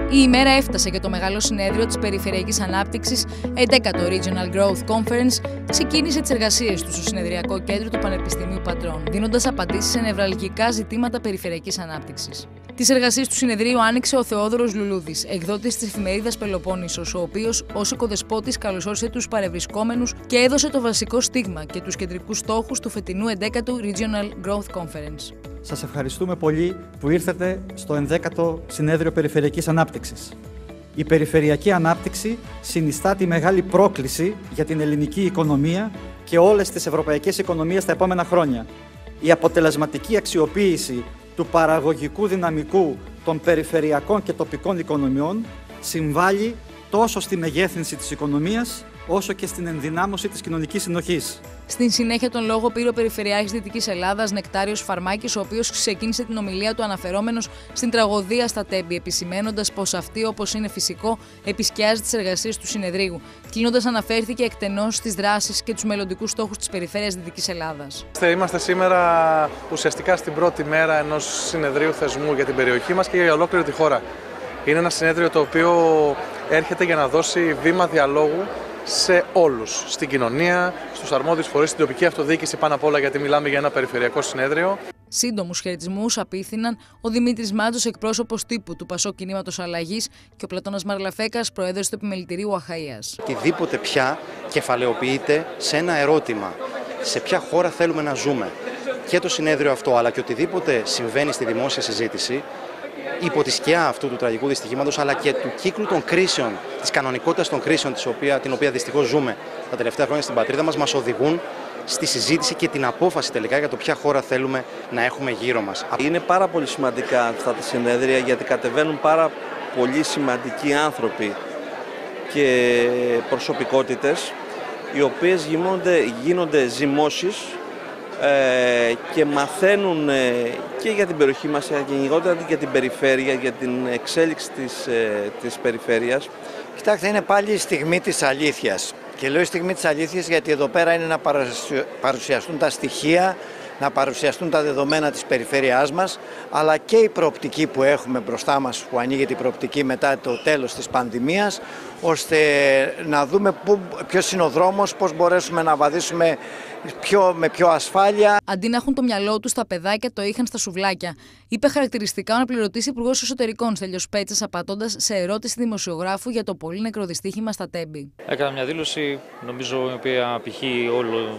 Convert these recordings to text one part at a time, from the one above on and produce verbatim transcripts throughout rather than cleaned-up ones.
Η ημέρα έφτασε και το μεγάλο συνέδριο της Περιφερειακής Ανάπτυξης, έντεκατο Regional Growth Conference, ξεκίνησε τις εργασίες του στο συνεδριακό κέντρο του Πανεπιστημίου Πατρών, δίνοντας απαντήσεις σε νευραλγικά ζητήματα περιφερειακής ανάπτυξης. Τις εργασίες του συνεδρίου άνοιξε ο Θεόδωρος Λουλούδης, εκδότης της εφημερίδας Πελοπόννησος, ο οποίος ως οικοδεσπότης καλωσόρισε τους παρευρισκόμενους και έδωσε το βασικό στίγμα και τους κεντρικούς στόχους του φετινού έντεκατου Regional Growth Conference. Σας ευχαριστούμε πολύ που ήρθατε στο ενδέκατο Συνέδριο Περιφερειακής Ανάπτυξης. Η περιφερειακή ανάπτυξη συνιστά τη μεγάλη πρόκληση για την ελληνική οικονομία και όλες τις ευρωπαϊκές οικονομίες τα επόμενα χρόνια. Η αποτελεσματική αξιοποίηση του παραγωγικού δυναμικού των περιφερειακών και τοπικών οικονομιών συμβάλλει τόσο στη μεγέθυνση της οικονομίας, όσο και στην ενδυνάμωση της κοινωνικής συνοχής. Στην συνέχεια τον λόγο πήρε ο Περιφερειάρχης Δυτικής Ελλάδας Νεκτάριος Φαρμάκης, ο οποίος ξεκίνησε την ομιλία του αναφερόμενος στην τραγωδία στα Τέμπη, επισημαίνοντας πως αυτή, όπως είναι φυσικό, επισκιάζει τις εργασίες του συνεδρίου. Κλείνοντας, αναφέρθηκε εκτενώς στις δράσεις και τους μελλοντικούς στόχους της Περιφέρειας Δυτικής Ελλάδας. Είμαστε σήμερα ουσιαστικά στην πρώτη μέρα ενός συνεδρίου θεσμού για την περιοχή μας και για ολόκληρη τη χώρα. Είναι ένα συνέδριο το οποίο έρχεται για να δώσει βήμα διαλόγου σε όλους, στην κοινωνία, στους αρμόδιους φορείς, στην τοπική αυτοδιοίκηση πάνω απ' όλα, γιατί μιλάμε για ένα περιφερειακό συνέδριο. Σύντομους χαιρετισμούς απίθυναν ο Δημήτρης Μάντζος, εκπρόσωπος τύπου του Πασόκ Κινήματος Αλλαγής, και ο Πλατώνας Μαρλαφέκας, προέδρος του Επιμελητηρίου Αχαΐας. Οτιδήποτε πια κεφαλαιοποιείται σε ένα ερώτημα. Σε ποια χώρα θέλουμε να ζούμε. Και το συνέδριο αυτό, αλλά και οτιδήποτε συμβαίνει στη δημόσια συζήτηση, υπό τη σκιά αυτού του τραγικού δυστυχήματος, αλλά και του κύκλου των κρίσεων, της κανονικότητας των κρίσεων, της οποία, την οποία δυστυχώς ζούμε τα τελευταία χρόνια στην πατρίδα μας, μας οδηγούν στη συζήτηση και την απόφαση τελικά για το ποια χώρα θέλουμε να έχουμε γύρω μας. Είναι πάρα πολύ σημαντικά αυτά τα συνέδρια, γιατί κατεβαίνουν πάρα πολύ σημαντικοί άνθρωποι και προσωπικότητες, οι οποίες γίνονται, γίνονται ζυμώσεις Ε, και μαθαίνουν ε, και για την περιοχή μας και γενικότερα για την περιφέρεια, για την εξέλιξη της, ε, της περιφέρειας. Κοιτάξτε, είναι πάλι η στιγμή της αλήθειας. Και λέω η στιγμή της αλήθειας γιατί εδώ πέρα είναι να παρουσιαστούν τα στοιχεία, να παρουσιαστούν τα δεδομένα της περιφέρειάς μας, αλλά και η προοπτική που έχουμε μπροστά μας, που ανοίγει την προοπτική μετά το τέλος της πανδημίας, ώστε να δούμε πού, ποιος είναι ο δρόμος, πώς μπορέσουμε να βαδίσουμε πιο, με πιο ασφάλεια. Αντί να έχουν το μυαλό τους τα παιδάκια, το είχαν στα σουβλάκια, είπε χαρακτηριστικά ο αναπληρωτής Υπουργός Εσωτερικών Στέλιος Πέτσας, απαντώντας σε ερώτηση δημοσιογράφου για το πολύ νεκρό δυστύχημα στα Τέμπη. Έκανα μια δήλωση, νομίζω, η οποία απηχεί όλο,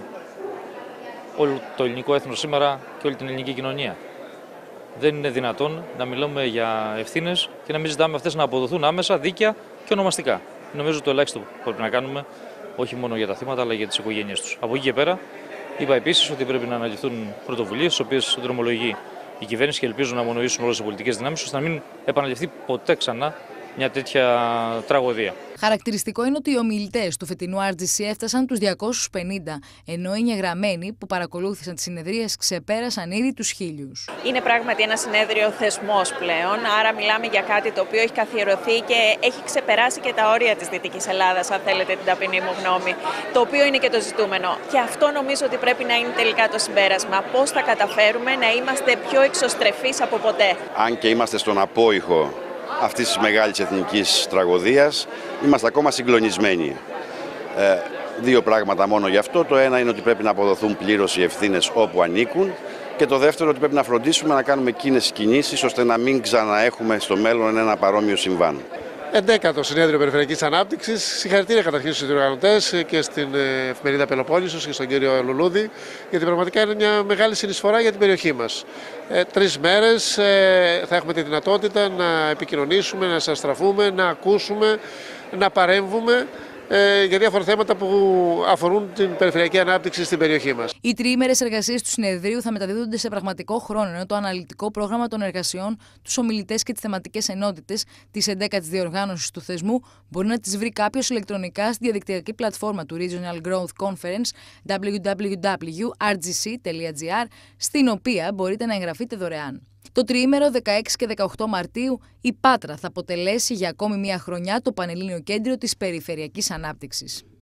όλο το ελληνικό έθνος σήμερα και όλη την ελληνική κοινωνία. Δεν είναι δυνατόν να μιλάμε για ευθύνες και να μην ζητάμε αυτές να αποδοθούν άμεσα, δίκαια και ονομαστικά. Νομίζω το ελάχιστο που πρέπει να κάνουμε, όχι μόνο για τα θύματα, αλλά για τις οικογένειες τους. Από εκεί και πέρα, είπα επίσης ότι πρέπει να αναλυθούν πρωτοβουλίες, τις οποίες δρομολογεί η κυβέρνηση και ελπίζω να μονοήσουν όλες οι πολιτικές δυνάμεις, ώστε να μην επαναληφθεί ποτέ ξανά μια τέτοια τραγωδία. Χαρακτηριστικό είναι ότι οι ομιλητές του φετινού αρ τζι σι έφτασαν τους διακόσιους πενήντα, ενώ οι εγγεγραμμένοι που παρακολούθησαν τις συνεδρίες ξεπέρασαν ήδη τους χίλιους. Είναι πράγματι ένα συνέδριο θεσμός πλέον, άρα μιλάμε για κάτι το οποίο έχει καθιερωθεί και έχει ξεπεράσει και τα όρια της Δυτικής Ελλάδας, αν θέλετε την ταπεινή μου γνώμη, το οποίο είναι και το ζητούμενο. Και αυτό νομίζω ότι πρέπει να είναι τελικά το συμπέρασμα. Πώς θα καταφέρουμε να είμαστε πιο εξωστρεφείς από ποτέ. Αν και είμαστε στον απόϊχο αυτής της μεγάλης εθνικής τραγωδίας, είμαστε ακόμα συγκλονισμένοι. Ε, δύο πράγματα μόνο γι' αυτό. Το ένα είναι ότι πρέπει να αποδοθούν πλήρως οι ευθύνες όπου ανήκουν, και το δεύτερο ότι πρέπει να φροντίσουμε να κάνουμε εκείνες κινήσεις ώστε να μην ξαναέχουμε στο μέλλον ένα παρόμοιο συμβάν. Εντέκατο Συνέδριο Περιφερειακής Ανάπτυξης. Συγχαρητήρια καταρχήν στους διοργανωτές και στην εφημερίδα Πελοπόννησος και στον κύριο Λουλούδη, γιατί πραγματικά είναι μια μεγάλη συνεισφορά για την περιοχή μας. Ε, τρεις μέρες ε, θα έχουμε τη δυνατότητα να επικοινωνήσουμε, να σας στραφούμε, να ακούσουμε, να παρέμβουμε ε, για διάφορα θέματα που αφορούν την περιφερειακή ανάπτυξη στην περιοχή μας. Οι τριήμερες εργασίες του συνεδρίου θα μεταδίδονται σε πραγματικό χρόνο, ενώ το αναλυτικό πρόγραμμα των εργασιών, τους ομιλητές και τις θεματικές ενότητες της εντέκατης διοργάνωσης του θεσμού μπορεί να τις βρει κάποιος ηλεκτρονικά στη διαδικτυακή πλατφόρμα του Regional Growth Conference double-u double-u double-u τελεία αρ τζι σι τελεία τζι άρ, στην οποία μπορείτε να εγγραφείτε δωρεάν. Το τριήμερο δεκαέξι και δεκαοκτώ Μαρτίου η Πάτρα θα αποτελέσει για ακόμη μία χρονιά το Πανελλήνιο Κέντρο της Περιφερειακής Ανάπτυξης.